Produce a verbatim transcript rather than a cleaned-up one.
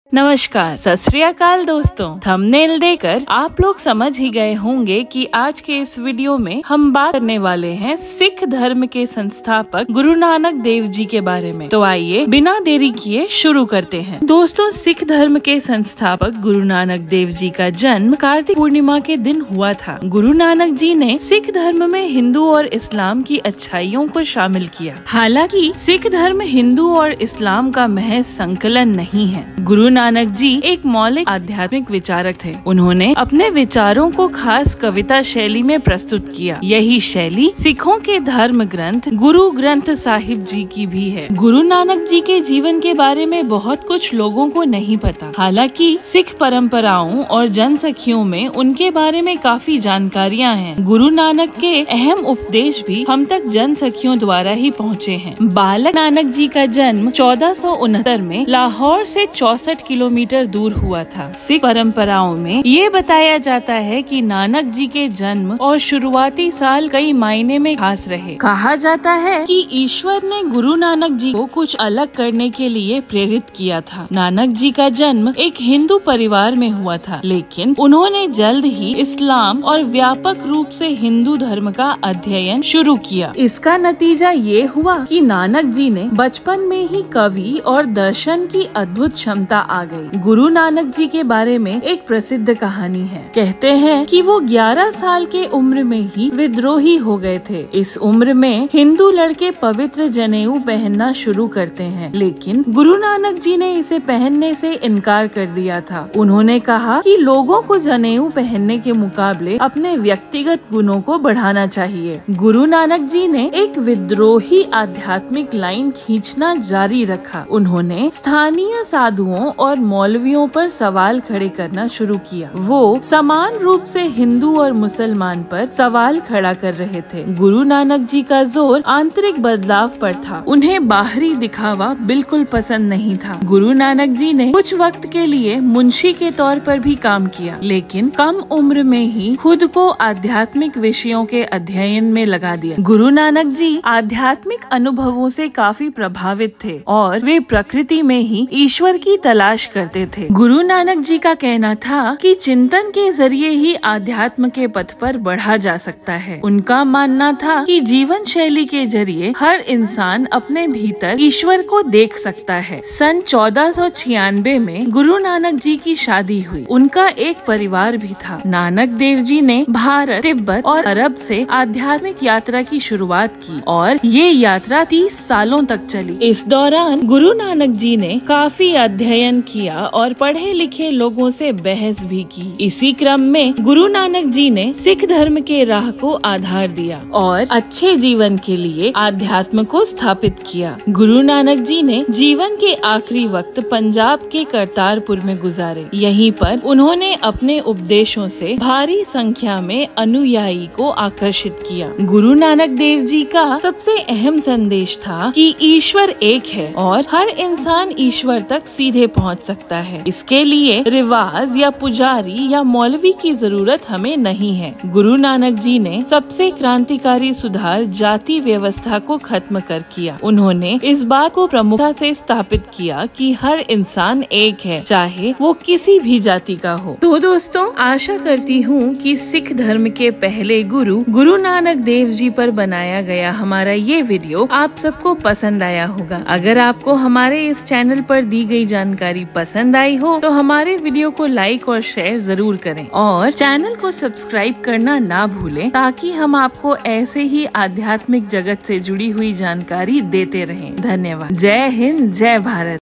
नमस्कार, सत श्री अकाल दोस्तों। थंबनेल देखकर आप लोग समझ ही गए होंगे कि आज के इस वीडियो में हम बात करने वाले हैं सिख धर्म के संस्थापक गुरु नानक देव जी के बारे में। तो आइए बिना देरी किए शुरू करते हैं। दोस्तों, सिख धर्म के संस्थापक गुरु नानक देव जी का जन्म कार्तिक पूर्णिमा के दिन हुआ था। गुरु नानक जी ने सिख धर्म में हिंदू और इस्लाम की अच्छाइयों को शामिल किया। हालांकि सिख धर्म हिंदू और इस्लाम का महज संकलन नहीं है। गुरु नानक जी एक मौलिक आध्यात्मिक विचारक थे। उन्होंने अपने विचारों को खास कविता शैली में प्रस्तुत किया। यही शैली सिखों के धर्म ग्रंथ गुरु ग्रंथ साहिब जी की भी है। गुरु नानक जी के जीवन के बारे में बहुत कुछ लोगों को नहीं पता। हालांकि सिख परंपराओं और जनसखियों में उनके बारे में काफी जानकारियाँ हैं। गुरु नानक के अहम उपदेश भी हम तक जनसखियों द्वारा ही पहुँचे हैं। बालक नानक जी का जन्म चौदह सौ उनहत्तर में लाहौर से चौसठ किलोमीटर दूर हुआ था। सिख परंपराओं में ये बताया जाता है कि नानक जी के जन्म और शुरुआती साल कई मायने में खास रहे। कहा जाता है कि ईश्वर ने गुरु नानक जी को कुछ अलग करने के लिए प्रेरित किया था। नानक जी का जन्म एक हिंदू परिवार में हुआ था, लेकिन उन्होंने जल्द ही इस्लाम और व्यापक रूप से हिंदू धर्म का अध्ययन शुरू किया। इसका नतीजा ये हुआ कि नानक जी ने बचपन में ही कवि और दर्शन की अद्भुत क्षमता आ गई। गुरु नानक जी के बारे में एक प्रसिद्ध कहानी है। कहते हैं कि वो ग्यारह साल के उम्र में ही विद्रोही हो गए थे। इस उम्र में हिंदू लड़के पवित्र जनेऊ पहनना शुरू करते हैं, लेकिन गुरु नानक जी ने इसे पहनने से इनकार कर दिया था। उन्होंने कहा कि लोगों को जनेऊ पहनने के मुकाबले अपने व्यक्तिगत गुणों को बढ़ाना चाहिए। गुरु नानक जी ने एक विद्रोही आध्यात्मिक लाइन खींचना जारी रखा। उन्होंने स्थानीय साधुओं और मौलवियों पर सवाल खड़े करना शुरू किया। वो समान रूप से हिंदू और मुसलमान पर सवाल खड़ा कर रहे थे। गुरु नानक जी का जोर आंतरिक बदलाव पर था। उन्हें बाहरी दिखावा बिल्कुल पसंद नहीं था। गुरु नानक जी ने कुछ वक्त के लिए मुंशी के तौर पर भी काम किया, लेकिन कम उम्र में ही खुद को आध्यात्मिक विषयों के अध्ययन में लगा दिया। गुरु नानक जी आध्यात्मिक अनुभवों से काफी प्रभावित थे और वे प्रकृति में ही ईश्वर की तलाश करते थे। गुरु नानक जी का कहना था कि चिंतन के जरिए ही आध्यात्म के पथ पर बढ़ा जा सकता है। उनका मानना था कि जीवन शैली के जरिए हर इंसान अपने भीतर ईश्वर को देख सकता है। सन चौदह सौ छियानवे में गुरु नानक जी की शादी हुई। उनका एक परिवार भी था। नानक देव जी ने भारत, तिब्बत और अरब से आध्यात्मिक यात्रा की शुरुआत की और ये यात्रा तीस सालों तक चली। इस दौरान गुरु नानक जी ने काफी अध्ययन किया और पढ़े लिखे लोगों से बहस भी की। इसी क्रम में गुरु नानक जी ने सिख धर्म के राह को आधार दिया और अच्छे जीवन के लिए आध्यात्म को स्थापित किया। गुरु नानक जी ने जीवन के आखिरी वक्त पंजाब के करतारपुर में गुजारे। यहीं पर उन्होंने अपने उपदेशों से भारी संख्या में अनुयायी को आकर्षित किया। गुरु नानक देव जी का सबसे अहम संदेश था कि ईश्वर एक है और हर इंसान ईश्वर तक सीधे पहुंच सकता है। इसके लिए रिवाज या पुजारी या मौलवी की जरूरत हमें नहीं है। गुरु नानक जी ने सबसे क्रांतिकारी सुधार जाति व्यवस्था को खत्म कर किया। उन्होंने इस बात को प्रमुखता से स्थापित किया कि हर इंसान एक है, चाहे वो किसी भी जाति का हो। तो दोस्तों, आशा करती हूँ कि सिख धर्म के पहले गुरु गुरु नानक देव जी पर बनाया गया हमारा ये वीडियो आप सबको पसंद आया होगा। अगर आपको हमारे इस चैनल पर दी गई जानकारी पसंद आई हो तो हमारे वीडियो को लाइक और शेयर जरूर करें और चैनल को सब्सक्राइब करना ना भूलें, ताकि हम आपको ऐसे ही आध्यात्मिक जगत से जुड़ी हुई जानकारी देते रहें। धन्यवाद। जय हिंद, जय भारत।